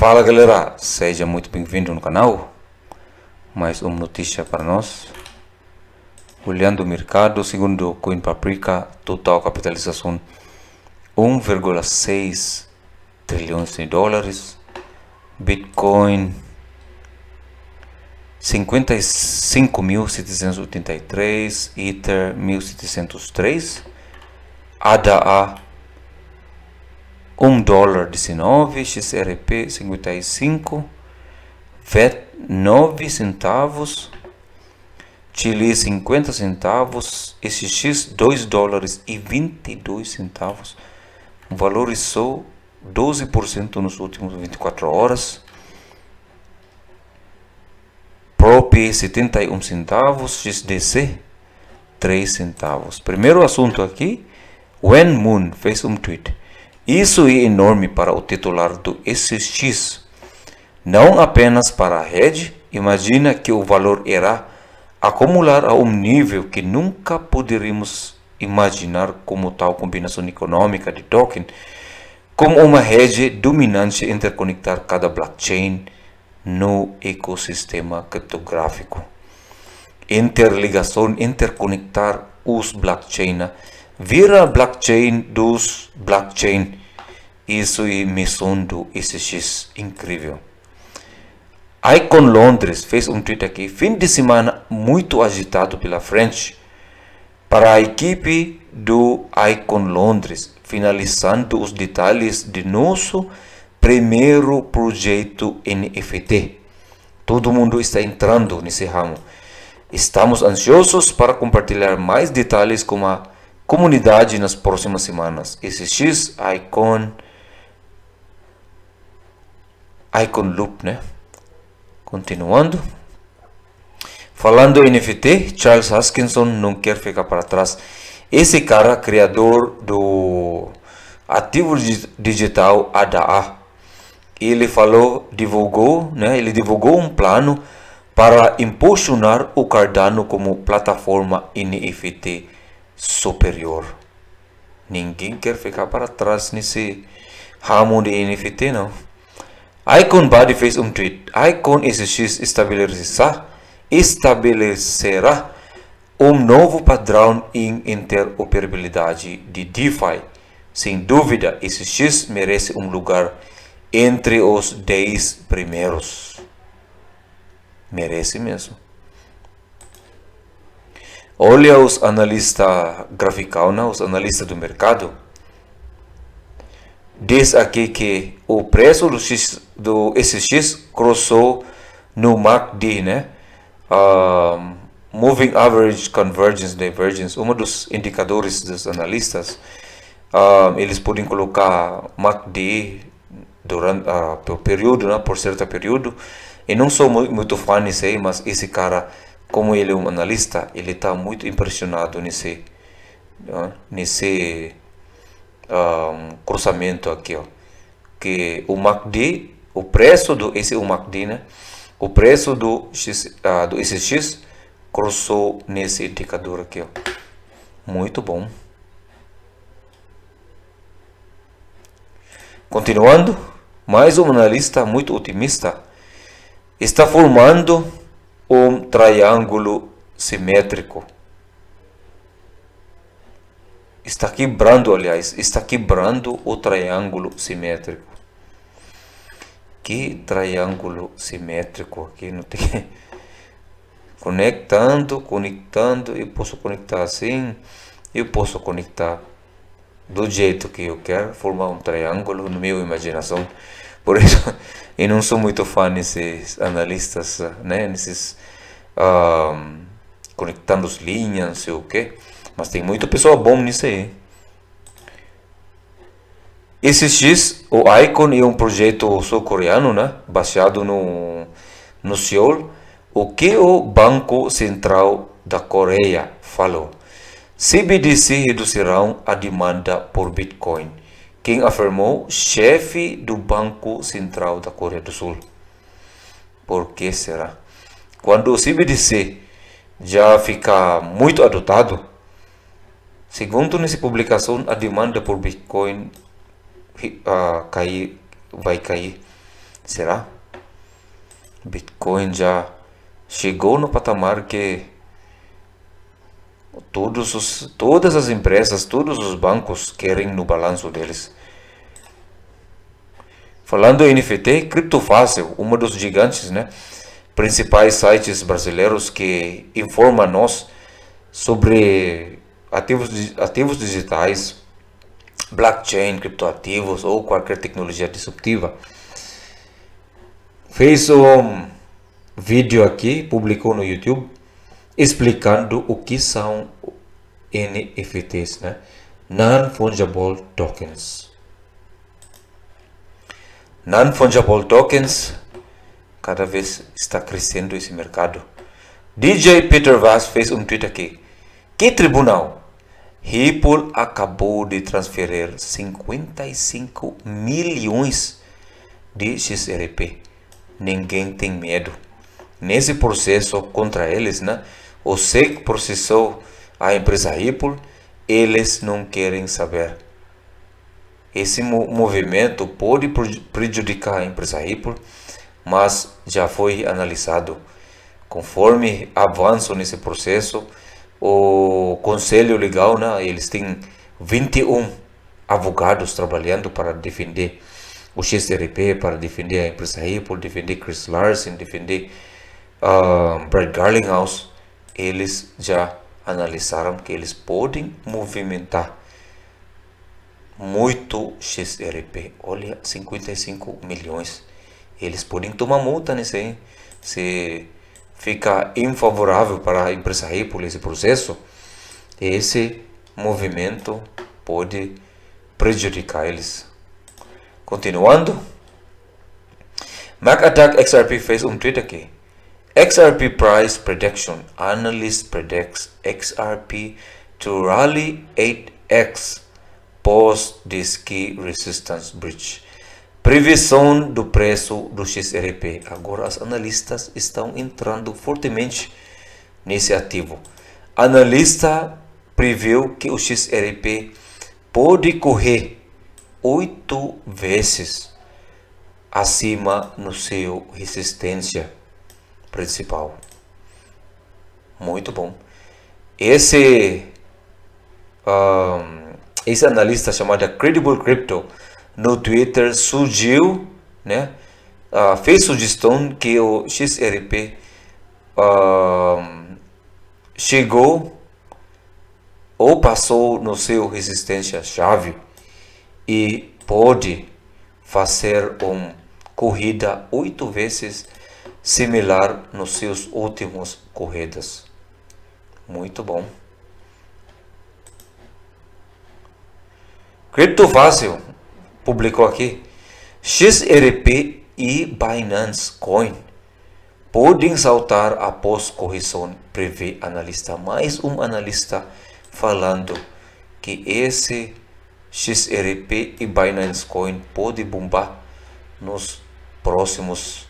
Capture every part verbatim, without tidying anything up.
Fala galera, seja muito bem-vindo no canal. Mais uma notícia para nós. Olhando o mercado, segundo Coin Paprika, total capitalização um vírgula seis trilhões de dólares. Bitcoin cinquenta e cinco mil setecentos e oitenta e três, Ether mil setecentos e três, A D A um dólar dezenove, X R P cinquenta e cinco, V E T nove centavos, Chile cinquenta centavos, S X dois dólares e vinte e dois centavos, valorizou doze por cento nos últimos vinte e quatro horas. P R O P setenta e um centavos, X D C três centavos. Primeiro assunto aqui, Wen Moon fez um tweet. Isso é enorme para o titular do S X. Não apenas para a rede, imagina que o valor irá acumular a um nível que nunca poderíamos imaginar como tal combinação econômica de token, como uma rede dominante interconectar cada blockchain no ecossistema criptográfico. Interligação, interconectar os blockchains, vira blockchain dos blockchain. Isso é missão do S X, incrível. Icon Londres fez um tweet aqui, fim de semana muito agitado pela frente para a equipe do Icon Londres, finalizando os detalhes de nosso primeiro projeto N F T. Todo mundo está entrando nesse ramo. Estamos ansiosos para compartilhar mais detalhes com a comunidade nas próximas semanas. S X, Icon, Icon Loop, né? Continuando. Falando em N F T, Charles Hoskinson não quer ficar para trás. Esse cara, criador do ativo digital A D A, ele falou, divulgou, né? Ele divulgou um plano para impulsionar o Cardano como plataforma N F T superior. Ninguém quer ficar para trás nesse ramo de N F T, não. Icon Body fez um tweet. Icon S X estabelecerá, estabelecerá um novo padrão em interoperabilidade de DeFi. Sem dúvida, S X merece um lugar entre os dez primeiros. Merece mesmo. Olha os analistas graficão, né? Os analistas do mercado. Diz aqui que o preço do, X, do S X crossou no M A C D, né? Um, Moving Average Convergence Divergence, um dos indicadores dos analistas. Um, eles podem colocar M A C D durante uh, por período, né? Por certo período. E não sou muito, muito fã nisso aí, mas esse cara, como ele é um analista, ele está muito impressionado nesse, uh, nesse um, cruzamento aqui, ó, que o M A C D, o preço do esse o M A C D, né? O preço do X, uh, do S X cruzou nesse indicador aqui, ó. Muito bom. Continuando, mais um analista muito otimista está formando um triângulo simétrico. Está quebrando, aliás, está quebrando o triângulo simétrico. Que triângulo simétrico aqui não tem. Conectando, conectando, eu posso conectar assim, eu posso conectar do jeito que eu quero, formar um triângulo na minha imaginação. Por isso, eu não sou muito fã desses analistas, né? Nesses um, conectando as linhas, não sei o que. Mas tem muita pessoa bom nisso aí. S X, o Icon é um projeto sul-coreano, né? Baseado no, no Seul. O que o Banco Central da Coreia falou? C B D C reduzirão a demanda por Bitcoin. Quem afirmou? Chefe do Banco Central da Coreia do Sul. Por que será? Quando o C B D C já fica muito adotado, segundo nessa publicação, a demanda por Bitcoin uh, cair, vai cair. Será? Bitcoin já chegou no patamar que todos os, todas as empresas, todos os bancos querem no balanço deles. Falando em N F T, Criptofácil, um dos gigantes, né, principais sites brasileiros que informam a nós sobre ativos, ativos digitais, blockchain, criptoativos ou qualquer tecnologia disruptiva, fez um vídeo aqui, publicou no YouTube, explicando o que são N F Ts, né? Non-Fungible Tokens. Non-Fungible Tokens, cada vez está crescendo esse mercado. D J Peter Vaz fez um tweet aqui. Que tribunal? Ripple acabou de transferir cinquenta e cinco milhões de X R P. Ninguém tem medo. Nesse processo contra eles, né? O S E C processou a empresa Ripple. Eles não querem saber. Esse movimento pode prejudicar a empresa Ripple, mas já foi analisado. Conforme avançam nesse processo, o Conselho Legal, né, eles têm vinte e um advogados trabalhando para defender o X R P, para defender a empresa Ripple, defender Chris Larsen, defender uh, Brad Garlinghouse. Eles já analisaram que eles podem movimentar muito X R P. Olha, cinquenta e cinco milhões. Eles podem tomar multa nesse aí. Se fica infavorável para a empresa Ripple esse processo, esse movimento pode prejudicar eles. Continuando, MacAttack X R P fez um tweet aqui. X R P Price Prediction. Analyst predicts X R P to rally eight x post this key resistance breach. Previsão do preço do X R P. Agora os analistas estão entrando fortemente nesse ativo. Analista previu que o X R P pode correr oito vezes acima no seu resistência principal. Muito bom. Esse um, esse analista chamado Credible Crypto no Twitter surgiu, né, uh, fez sugestão que o X R P uh, chegou ou passou no seu resistência chave e pode fazer uma corrida oito vezes similar nos seus últimos corridas. Muito bom. Criptofácil publicou aqui. X R P e Binance Coin podem saltar após correção, prevê analista. Mais um analista falando que esse X R P e Binance Coin pode bombar nos próximos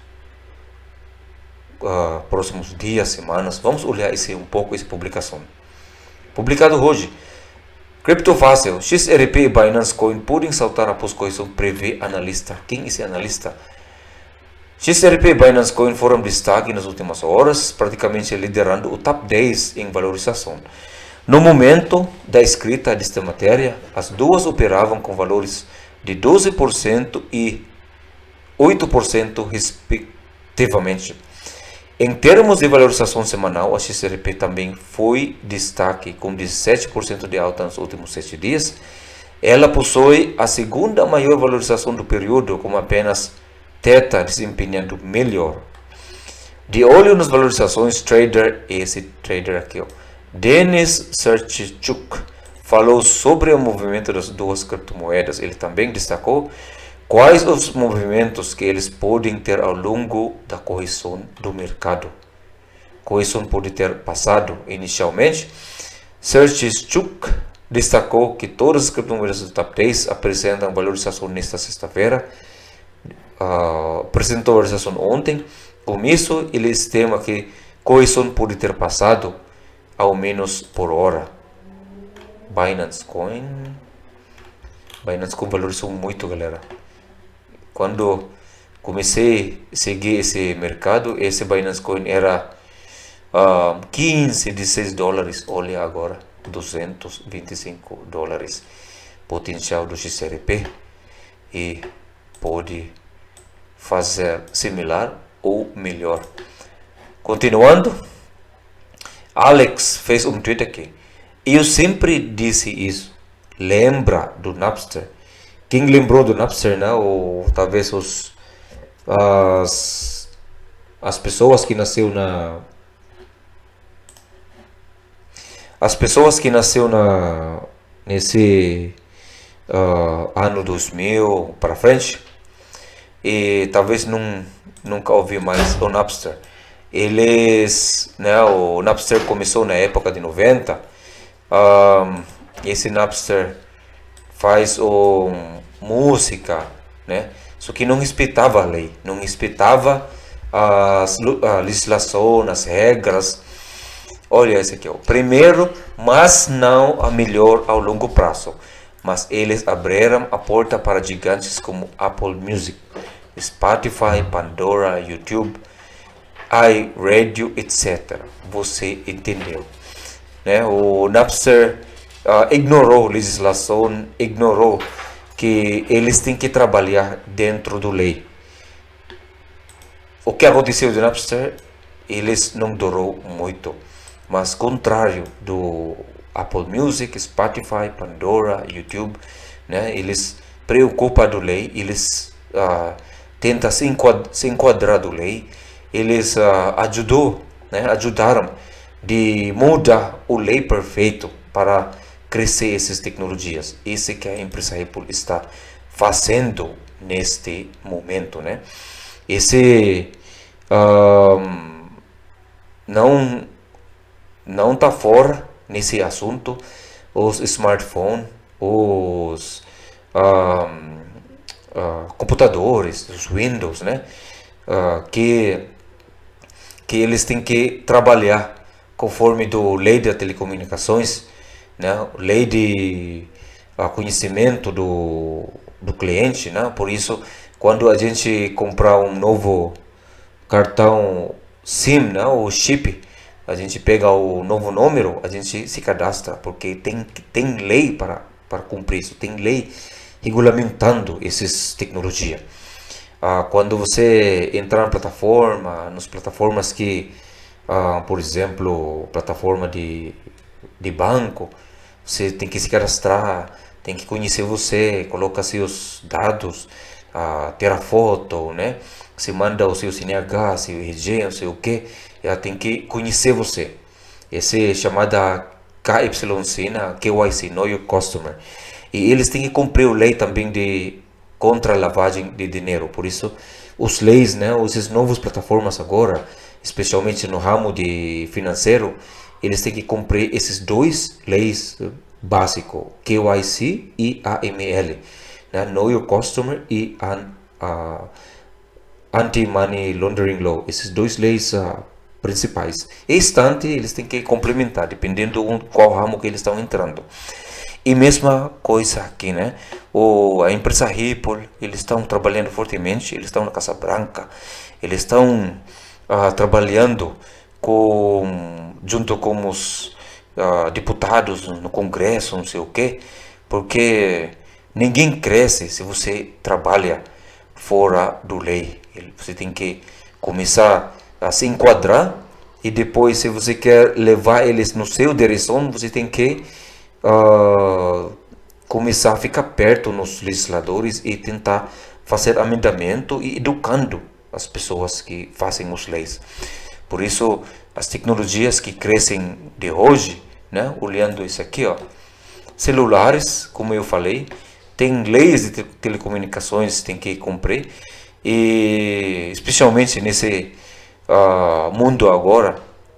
uh, próximos dias, semanas. Vamos olhar esse um pouco essa publicação. Publicado hoje. Criptofácil, X R P e Binance Coin podem saltar após correção, prevê analista. Quem é esse analista? X R P e Binance Coin foram destaque nas últimas horas, praticamente liderando o top dez em valorização. No momento da escrita desta matéria, as duas operavam com valores de doze por cento e oito por cento respectivamente. Em termos de valorização semanal, a X R P também foi destaque com dezessete por cento de alta nos últimos sete dias. Ela possui a segunda maior valorização do período, com apenas Theta desempenhando melhor. De olho nas valorizações, trader, esse trader aqui, ó, Denis Sertchuk, falou sobre o movimento das duas criptomoedas. Ele também destacou quais os movimentos que eles podem ter ao longo da correção do mercado. Correção pode ter passado inicialmente. Sertchuk destacou que todas as criptomoedas do top dez apresentam valorização nesta sexta-feira. Uh, apresentou valorização ontem. Com isso, ele estima que correção pode ter passado ao menos por hora. Binance Coin. Binance Coin valorizou muito, galera. Quando, comecei a seguir esse mercado, esse Binance Coin era uh, quinze, dezesseis dólares, olha agora, duzentos e vinte e cinco dólares, potencial do X R P, e pode fazer similar ou melhor. Continuando, Alex fez um tweet aqui. Eu sempre disse isso. Lembra do Napster? Quem lembrou do Napster, né? Ou talvez os as, as pessoas que nasceu na as pessoas que nasceu na nesse uh, ano dois mil para frente e talvez não nunca ouvi mais o Napster. Eles, né? O Napster começou na época de noventa. Um, esse Napster faz um, música, né? Só que não respeitava a lei, não respeitava as, a legislação, as regras. Olha esse aqui, ó. Primeiro, mas não a melhor ao longo prazo. Mas eles abriram a porta para gigantes como Apple Music, Spotify, Pandora, YouTube, iRadio, etcétera. Você entendeu? Né? O Napster uh, ignorou legislação, ignorou que eles têm que trabalhar dentro da lei. O que aconteceu do Napster, eles não durou muito, mas contrário do Apple Music, Spotify, Pandora, YouTube, né? Eles preocupam da lei, eles uh, tentam se enquadrar, se enquadrar da lei, eles uh, ajudou, né? ajudaram de mudar o lei perfeito para crescer essas tecnologias. Isso que a empresa Apple está fazendo neste momento, né? Esse um, não não está fora nesse assunto. Os smartphones, os um, uh, computadores, os Windows, né? Uh, que que eles têm que trabalhar conforme do lei das telecomunicações, né? Lei de uh, conhecimento do, do cliente, né? Por isso, quando a gente comprar um novo cartão SIM, né? O chip, a gente pega o novo número, a gente se cadastra, porque tem, tem lei para, para cumprir isso, tem lei regulamentando essas tecnologias. Uh, quando você entrar na plataforma, nas plataformas que, uh, por exemplo, plataforma de, de banco, você tem que se cadastrar, tem que conhecer você, coloca seus dados, uh, ter a foto, né? Você manda o seu C N H, seu R G, não sei o que, ela tem que conhecer você. Essa é chamada K Y C, né? K Y C, Know Your Customer. E eles têm que cumprir a lei também de contra a lavagem de dinheiro. Por isso, os leis, né, essas novas plataformas agora, especialmente no ramo de financeiro, eles têm que cumprir esses dois leis básicos, K Y C e A M L, né, Know Your Customer e uh, Anti-Money Laundering Law. Esses dois leis uh, principais. E instante, eles têm que complementar, dependendo de qual ramo que eles estão entrando. E mesma coisa aqui, né? O, a empresa Ripple, eles estão trabalhando fortemente, eles estão na Casa Branca, eles estão uh, trabalhando com, junto com os uh, deputados no Congresso, não sei o que, porque ninguém cresce se você trabalha fora do lei. Você tem que começar a se enquadrar e depois, se você quer levar eles no seu direção, você tem que Uh, começar a ficar perto nos legisladores e tentar fazer amendamento e educando as pessoas que fazem as leis. Por isso, as tecnologias que crescem de hoje, né, olhando isso aqui, ó, celulares, como eu falei, tem leis de te telecomunicações tem que cumprir, e especialmente nesse uh, mundo agora,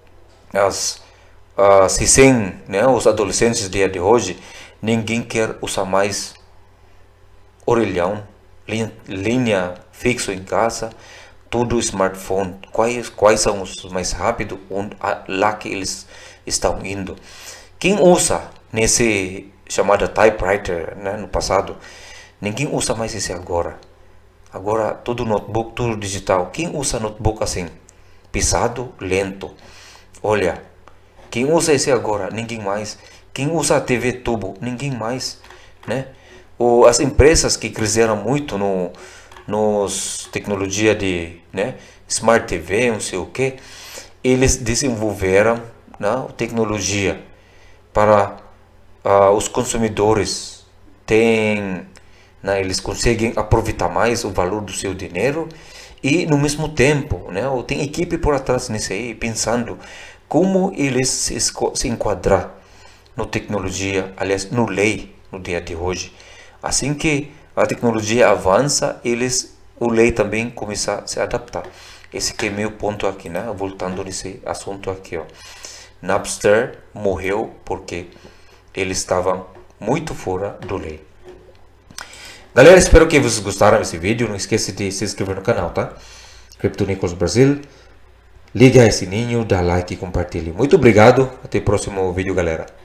as Uh, se sem, né, os adolescentes dia de hoje, ninguém quer usar mais orelhão, linha, linha fixo em casa, tudo smartphone. Quais, quais são os mais rápidos? Onde, lá que eles estão indo. Quem usa nesse chamada typewriter, né, no passado, ninguém usa mais esse agora. Agora todo notebook, tudo digital. Quem usa notebook assim? Pesado, lento. Olha, quem usa esse agora? Ninguém mais. Quem usa a T V tubo? Ninguém mais, né? Ou as empresas que cresceram muito no nos tecnologia de, né, Smart T V, não sei o que, eles desenvolveram, né, tecnologia para uh, os consumidores tem, né, eles conseguem aproveitar mais o valor do seu dinheiro e no mesmo tempo, né, tem equipe por atrás nisso aí pensando como eles se, se enquadrar no tecnologia, aliás, no lei no dia de hoje. Assim que a tecnologia avança, eles, o lei também começa a se adaptar. Esse que é meu ponto aqui, né? Voltando nesse assunto aqui, ó. Napster morreu porque eles estavam muito fora do lei. Galera, espero que vocês gostaram desse vídeo. Não esqueça de se inscrever no canal, tá? Crypto Nichols Brasil. Liga esse sininho, dá like e compartilhe. Muito obrigado. Até o próximo vídeo, galera.